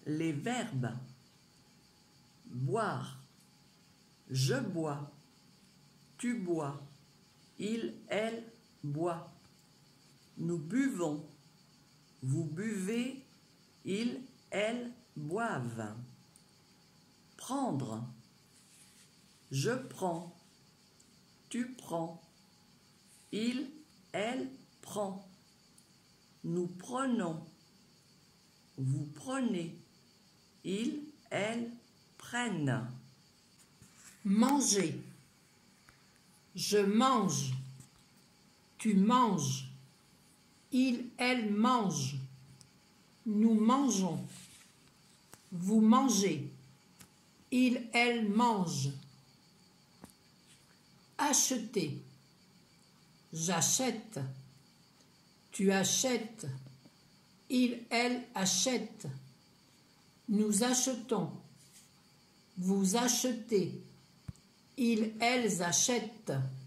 les verbes. Boire. Je bois. Tu bois. Il, elle boit. Nous buvons. Vous buvez. Il, elle boivent. Prendre. Je prends. Tu prends. Il, elle prend. Nous prenons. Vous prenez. Ils, elles prennent. Manger. Je mange. Tu manges. Il, elle mange. Nous mangeons. Vous mangez. Il, elle mange. Acheter. J'achète. Tu achètes. Il, elle achète. Nous achetons. Vous achetez. Ils, elles achètent.